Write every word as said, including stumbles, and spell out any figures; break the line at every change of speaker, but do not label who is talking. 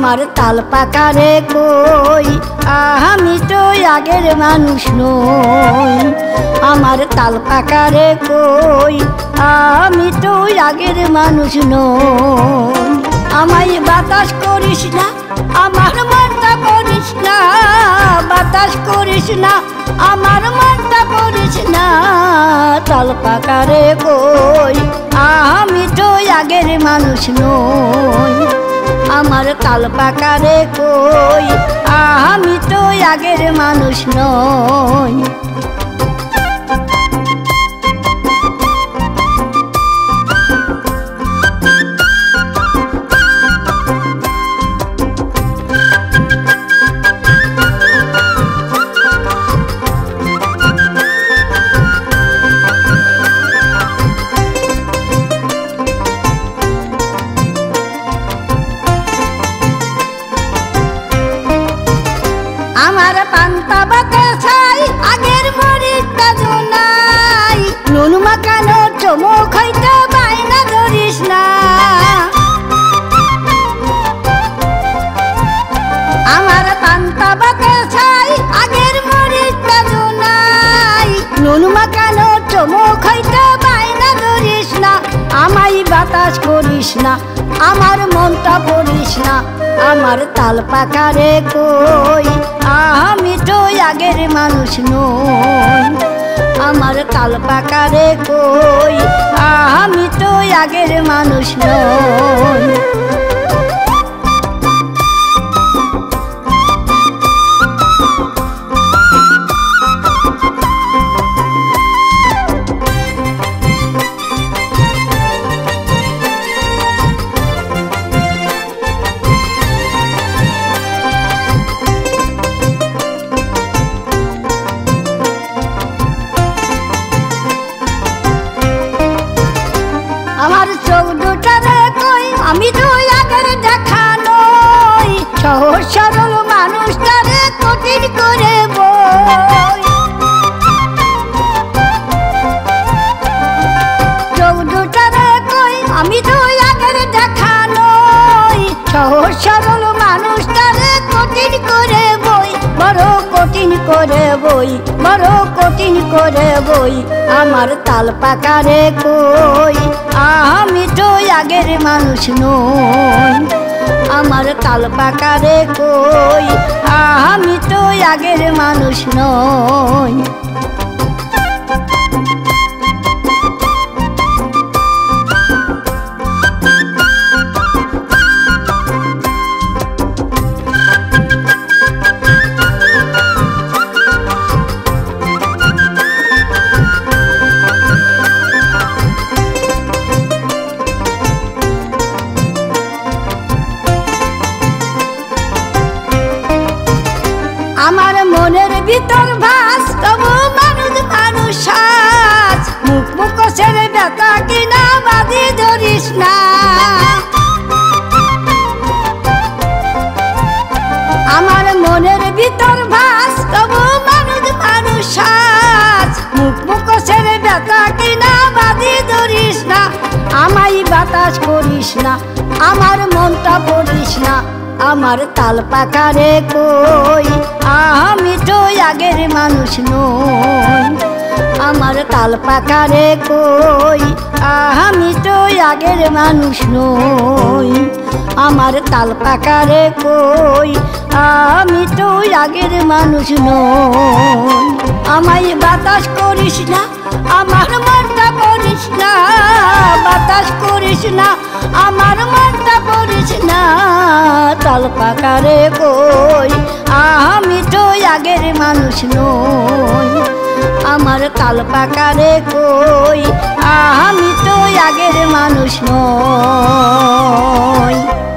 আমার তালপাকা রে কই আমি তো আগের মানুষ নই আমার তালপাকা রে কই আমি তো আগের মানুষ নই আমায় বাতাস করিস না আমার মনটা করিস না বাতাস করিস না আমার মনটা করিস না তালপাকা রে কই আমি তো আগের মানুষ নই আমার তালপাকা রে কই আমি তো আগের মানুষ নই আমার পান্তা বাতা ছাই আগের মরিচটা জোনাই নুন মাখানো চমক হইতে বাইনা ধরিস না আমার পান্তা বাতা ছাই আগের মরিচটা জোনাই নুন মাখানো চমক হইতে বাইনা ধরিস না আমায় বাতাস করিস না আমার মনটা পড়িস না আমার তালপাকা রে কই আমি তো আগের মানুষ নই আমার তালপাকা রে কই আমি তো আগের মানুষ নই আমার চোখ দুটা রে কই আমি তো আগের দেখা নই সহজ সরল মানুষটারে কঠিন করে বই চোখ দুটা রে কই আমি তো আগের দেখা নই সহজ সরল মানুষটারে কঠিন করে বই বড় কঠিন করে বই বড় কঠিন করে বই আমার তালপাকা রে কই আমি তো আগের মানুষ নই আমার তালপাকা রে কই আমি তো আগের মানুষ নই আমার মনের ভিতর ভাস তবু মানুষ মানুষ সাজ মুখ মুখোশের ব্যথা কিনা বাঁধি ধরিস না আমার মনের ভিতর ভাস তবু মানুষ মানুষ সাজ মুখ মুখোশের ব্যথা কিনা বাঁধি ধরিস না আমায় বাতাস করিস না আমার মনটা পড়িস না আমার তালপাকা রে কই আমি তো আগের মানুষ নই আমার তালপাকা রে কই আমি তো আগের মানুষ নই আমার তালপাকা রে কই আমি তো আগের মানুষ নই আমায় বাতাস করিস না আমার মনটা করিস না বাতাস করিস না আমার মনটা করিস না তালপাকা রে কই আমি তো আগের মানুষ নই আমার তালপাকা রে কই আমি তো আগের মানুষ নই।